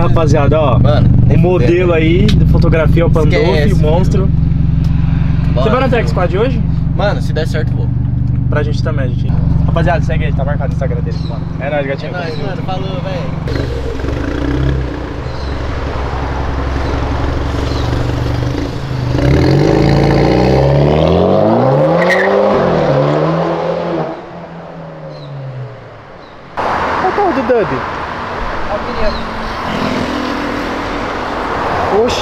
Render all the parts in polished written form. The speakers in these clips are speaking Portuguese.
rapaziada, ó. Mano, o modelo aí de fotografia é o Pandolf, monstro. Você vai no Tech Squad hoje? Mano, se der certo, vou. Pra gente também, gente. Rapaziada, segue aí, tá marcado no Instagram dele, mano. É nóis, gatinho. É nóis, mano. Falou, velho. Do Dub. Oxi.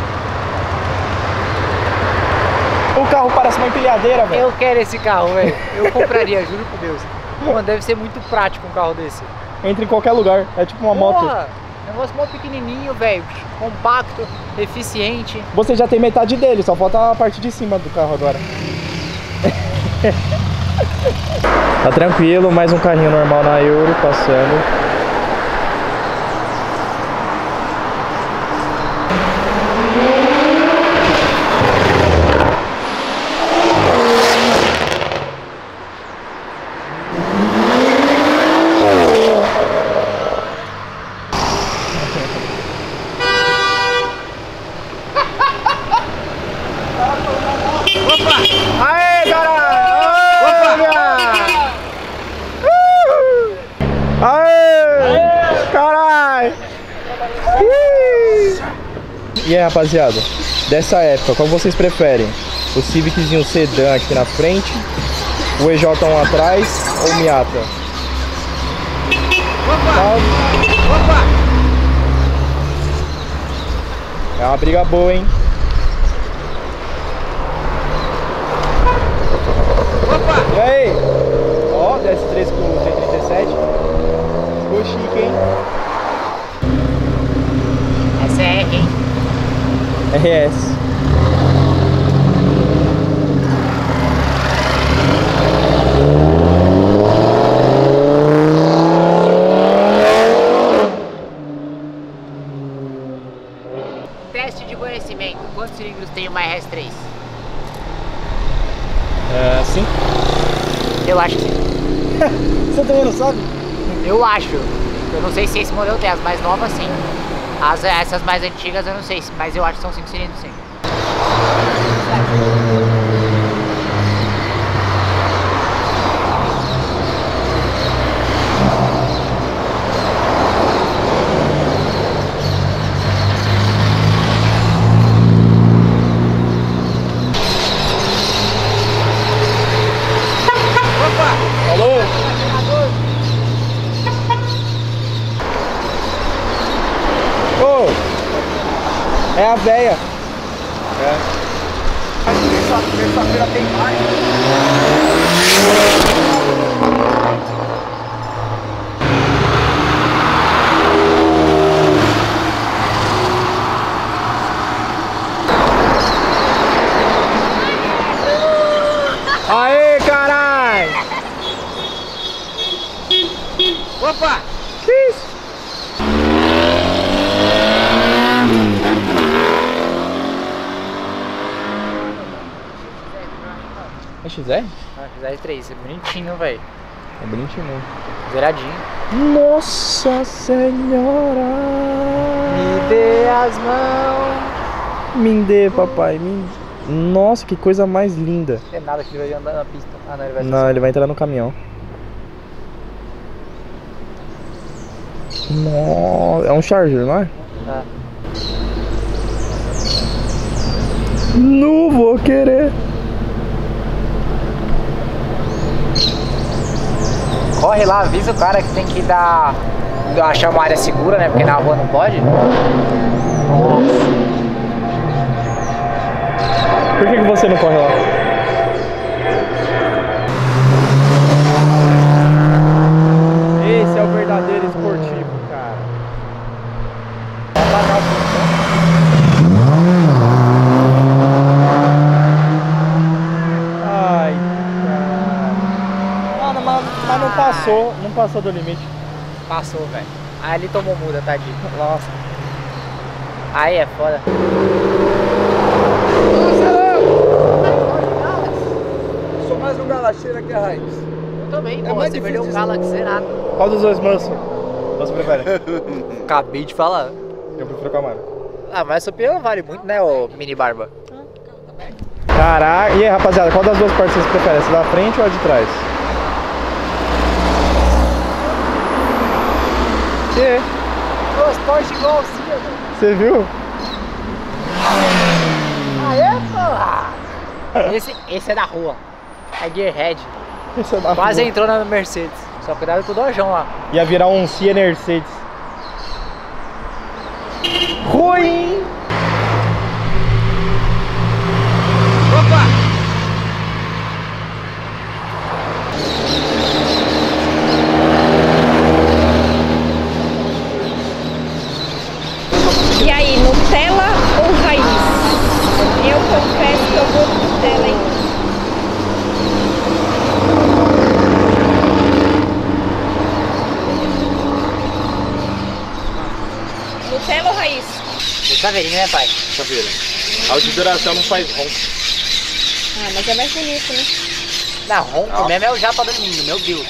O carro parece uma empilhadeira, velho. Eu quero esse carro, velho. Eu compraria, juro por Deus. Mano, deve ser muito prático um carro desse. Entra em qualquer lugar. É tipo uma moto. Negócio mó pequenininho, velho. Compacto, eficiente. Você já tem metade dele, só falta a parte de cima do carro agora. Tá tranquilo, mais um carrinho normal na Euro passando. E aí, rapaziada, dessa época, qual vocês preferem? O Civiczinho sedã aqui na frente, o EJ1 atrás ou o Miata? Opa! É uma briga boa, hein? Opa! E aí? Ó, DS3 com o G37. Ficou chique, hein? Essa é R, hein? RS. Teste de conhecimento. Quantos cilindros tem uma RS3? É, sim. Eu acho que sim. Você também não sabe? Eu acho. Eu não sei se esse modelo tem, as mais novas sim. Essas mais antigas eu não sei, mas eu acho que são 5 cilindros sim. Alô? Oh, é a véia. Terça-feira tem mais. Aê, carai! Opa! Que isso? É XR? XR3, é bonitinho, velho. É bonitinho mesmo. Zeradinho. Nossa Senhora! Me dê as mãos. Me dê, papai. Nossa, que coisa mais linda. Não é nada que ele vai andar na pista. Ah, não, ele vai Não, ele vai entrar no caminhão. Nossa, é um Charger, não é? Ah. Não vou querer. Corre lá, avisa o cara que tem que achar uma área segura, né? Porque na rua não pode. Por que você não corre lá? Esse é o verdadeiro esportivo, cara. Ai, cara. Mas não passou do limite. Passou, velho. Aí ele tomou muda, tadinho. Nossa. Aí é foda. Sou mais um galacheiro que a raiz. Eu também, pô. mais Você difícil perdeu um Galaxy zerado. Qual dos dois manso você prefere? Acabei de falar. Eu prefiro a Camaro. Ah, mas essa opinião não vale muito, né, ô mini barba? Caraca, e aí, rapaziada, qual das duas partes vocês preferem? Essa da frente ou a de trás? Que? Os Porsche igual assim, velho. Você viu? Aê, porra! Esse é da rua. É Gearhead. Esse é da Quase rua. entrou na Mercedes. Só cuidado com o dojão lá. Ia virar um Cia Mercedes. Ruim! Opa! E aí, Nutella ou raiz? Eu confesso que eu vou no Nutella, hein? Nutella ou raiz? Saveirinho, né, pai? Saveira. A duração não faz ronco. Ah, mas é mais bonito, né? Não, ronco mesmo é o japa dormindo, meu Deus.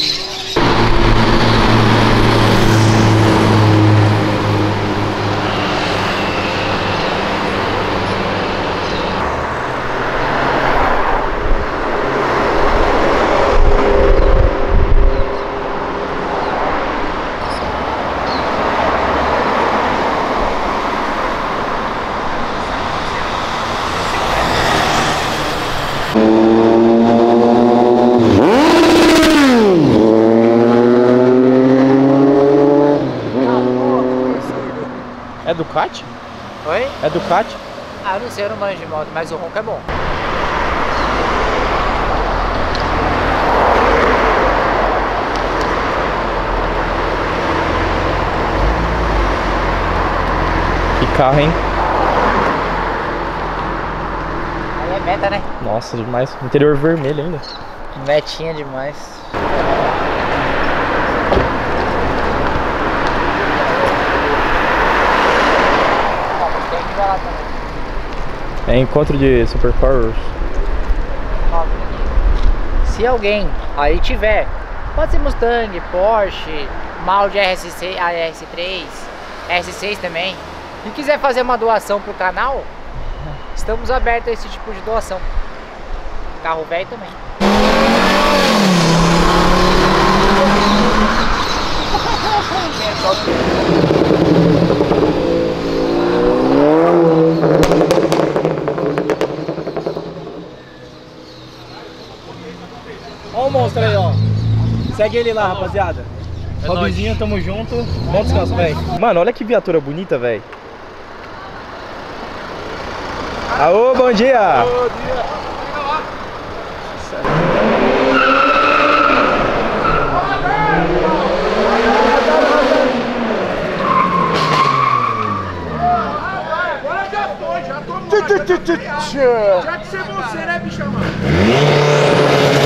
É Ducati? Oi? É Ducati? Ah, eu não sei, eu não manjo de moto, mas o ronco é bom. Que carro, hein? Aí é meta, né? Nossa, demais. Interior vermelho ainda. Metinha demais. Tem que ver lá também. É encontro de supercars. Ó, se alguém aí tiver, pode ser Mustang, Porsche, Audi RS6, RS3, RS6 também, e quiser fazer uma doação pro canal, estamos abertos a esse tipo de doação. Carro velho também. Ó o monstro aí, ó. Segue ele lá, rapaziada. É Robinzinho, tamo junto. Bom descanso, velho. Mano, olha que viatura bonita, velho. Aô, bom dia! Bom dia. Agora já foi, já tô morto. Já que você, né, bicha, mano?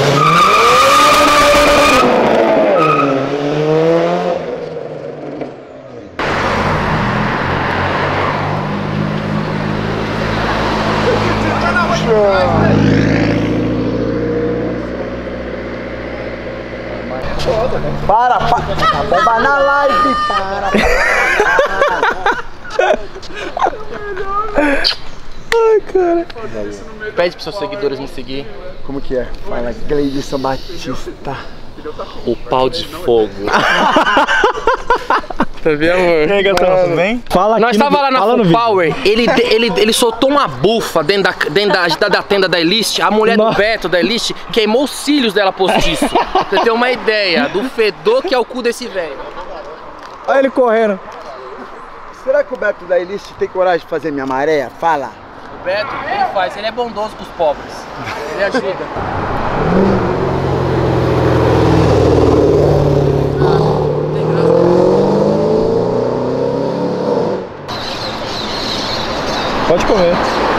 Para, a bomba na live, para. Ai, cara. Pede pros seus seguidores me seguir. Como que é? Fala, Gleidson Batista. O pau de fogo. Tá vendo, amor? E aí, gatão, tudo bem? Fala aqui Nós tava lá na fala no Full vídeo. Power, ele soltou uma bufa dentro da tenda da Elist. A mulher Nossa. do Beto da Elist queimou os cílios dela postiço. Pra você ter uma ideia do fedor que é o cu desse velho. Olha ele correndo. Será que o Beto da Elist tem coragem de fazer minha maré? Fala. O Beto, ele faz, ele é bondoso com os pobres. Ele ajuda. Pode comer.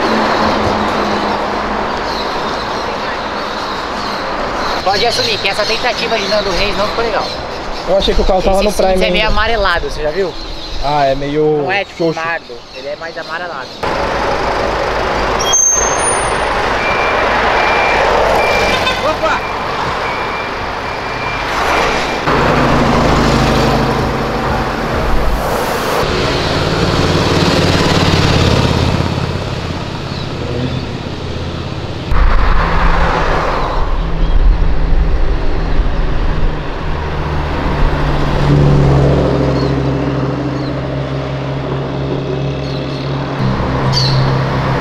Pode assumir que essa tentativa de Nando Reis não ficou legal. Eu achei que o carro tava no Esse Prime cinza é meio ainda. amarelado, você já viu? Ah, é meio Não é tipo xoxo. nardo, ele é mais amarelado. Opa!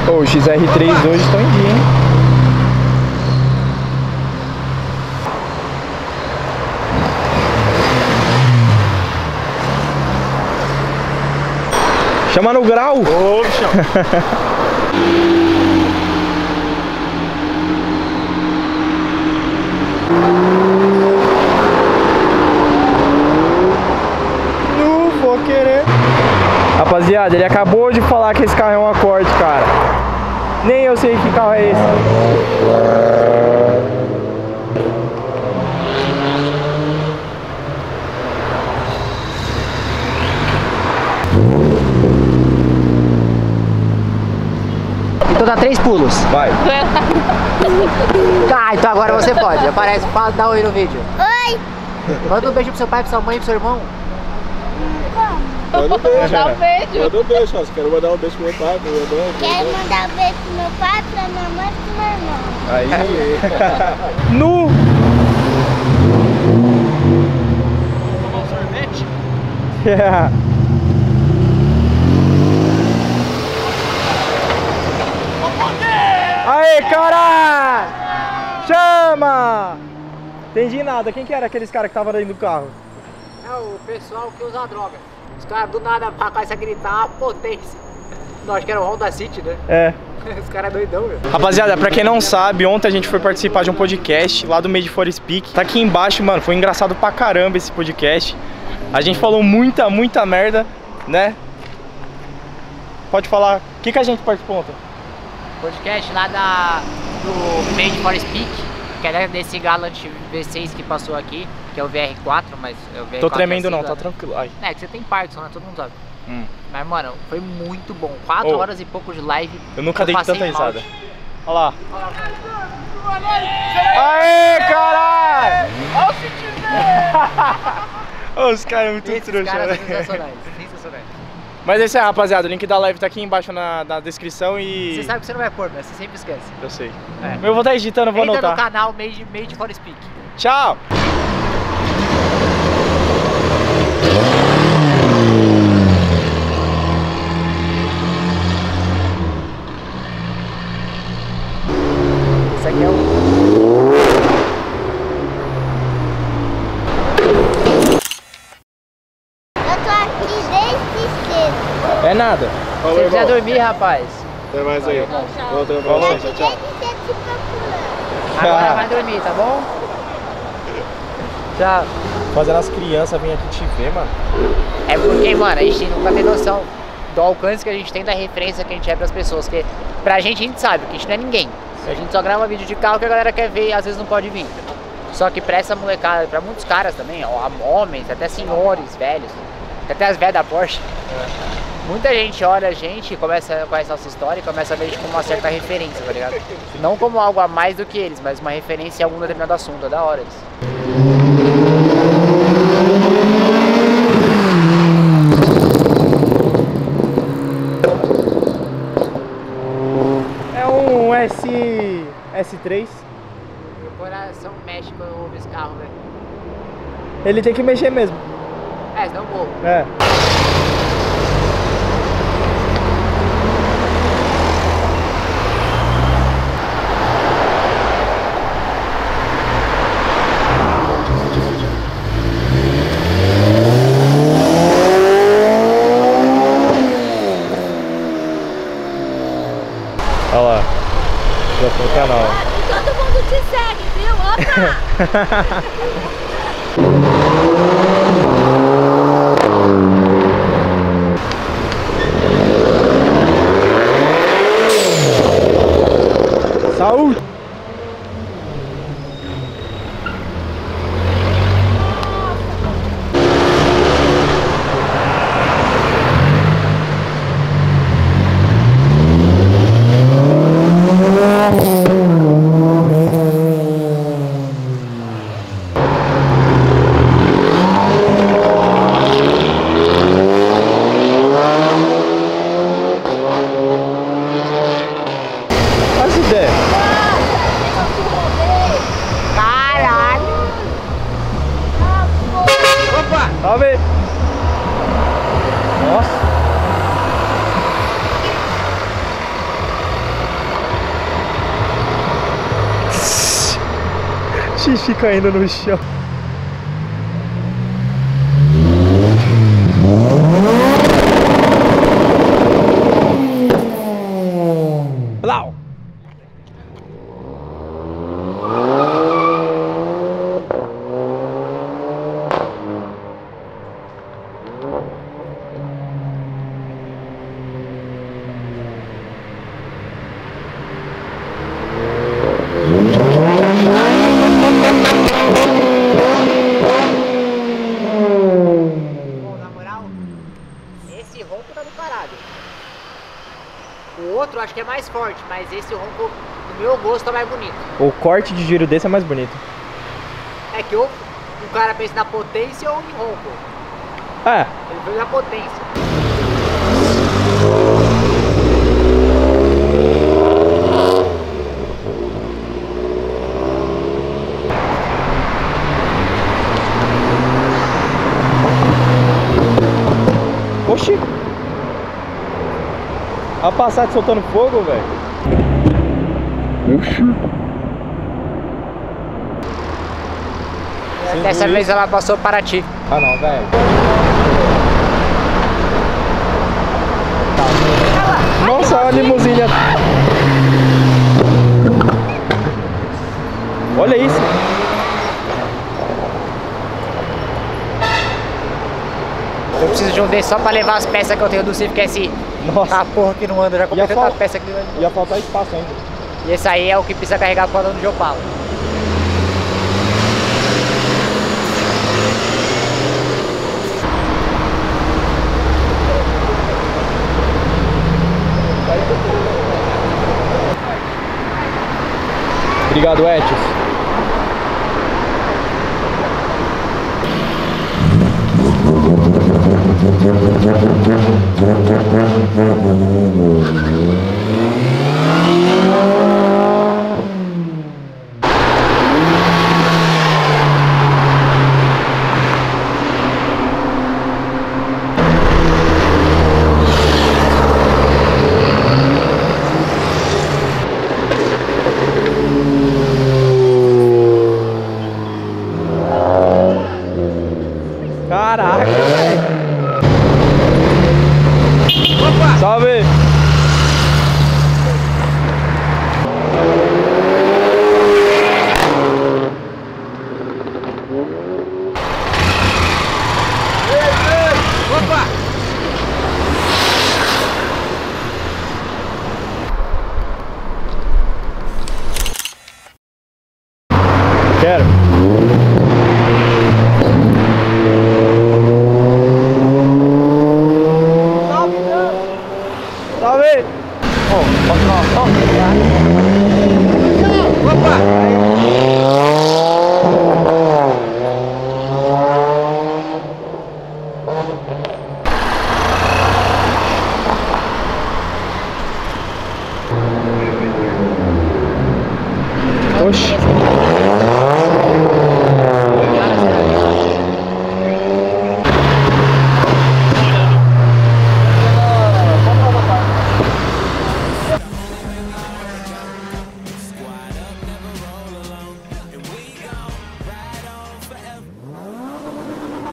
Ô, o XR3 hoje estão em dia, hein? Chama no grau! Ô, bichão! Não vou querer. Rapaziada, ele acabou de falar que esse carro é um acorde, cara. Nem eu sei que carro é esse. Então dá 3 pulos. Vai. Tá, então agora você pode. Aparece, fala, dá um oi no vídeo. Oi! Manda um beijo pro seu pai, pra sua mãe, pro seu irmão. Manda um beijo. Dá um beijo. Manda um beijo, ó. Quero mandar um beijo pro meu pai, pro meu irmão. Quero mandar um beijo pro meu pai, pra minha mãe e pro meu irmão. Aí. Nu! Tomar um sorvete? Yeah. Aê, cara! Chama! Entendi nada. Quem que era aqueles caras que estavam dentro do carro? É o pessoal que usa droga. Os caras do nada começam a gritar a potência. Não, acho que era o Honda City, né? É. Os caras é doidão, meu. Rapaziada, pra quem não sabe, ontem a gente foi participar de um podcast lá do Made for Speak. Tá aqui embaixo, mano, foi engraçado pra caramba esse podcast. A gente falou muita merda, né? Pode falar. O que a gente participou ontem? Podcast lá do Made for Speak, que é desse Galant V6 que passou aqui, que é o VR4, mas é o VR4. Tô tremendo é não, sigla, tá né? tranquilo. Ai. É, que você tem Parkinson, né? Todo mundo sabe. Mas, mano, foi muito bom. 4 horas e pouco de live. Eu nunca dei passei tanta mal. risada. Olha lá. Aê, caralho! Os caras são muito Esses trouxa, caras velho. são sensacionais, sensacionais. Mas é isso aí, rapaziada. O link da live tá aqui embaixo na descrição e... Você sabe que você não vai pôr, mas você sempre esquece. Eu sei. É. Eu vou estar editando, vou Entra anotar. no canal Made for Speak. Tchau! Isso aqui é o... Eu tô aqui desde cedo. É nada. Falou, Você precisa irmão. dormir, rapaz. Até mais aí. Voltando pra Falou. você. Tchau, tchau. Desde cedo te procurando. Agora vai dormir, tá bom? Tchau. Fazendo as crianças virem aqui te ver, mano. É porque, mano, a gente nunca tem noção do alcance que a gente tem, da referência que a gente é pras pessoas. Porque pra gente, a gente sabe que a gente não é ninguém. A gente só grava vídeo de carro que a galera quer ver e às vezes não pode vir. Só que pra essa molecada, pra muitos caras também, ó, homens, até senhores, velhos, até as velhas da Porsche. Muita gente olha a gente, conhece a nossa história e começa a ver a gente como uma certa referência, tá ligado? Não como algo a mais do que eles, mas uma referência em algum determinado assunto, é da hora isso. É um S3. Meu coração mexe quando eu ouvo esse carro, velho. Ele tem que mexer mesmo. É, senão eu morro. É. Olha lá. Já foi o canal. Todo mundo te segue, viu? Opa! Saúde! Faz ideia. Caralho! Salve! Nossa! xixi caindo no chão. Blau! Na moral, esse ronco tá do caralho. O outro acho que é mais forte, mas esse ronco, no meu gosto, é mais bonito. O corte de giro desse é mais bonito. É que ou o cara pensa na potência ou em ronco. É, Ele veio na potência. oxi. A Passat soltando fogo, velho. Dessa vez ela passou para ti. Ah não, velho. Nossa, olha a limusine. Olha isso. Eu preciso de um desses só pra levar as peças que eu tenho do Civic SI. Nossa. Ah, porra que não anda, já comprei tanta peça que... Ia faltar espaço ainda. E esse aí é o que precisa carregar pro andando de Opala. Obrigado, Etios.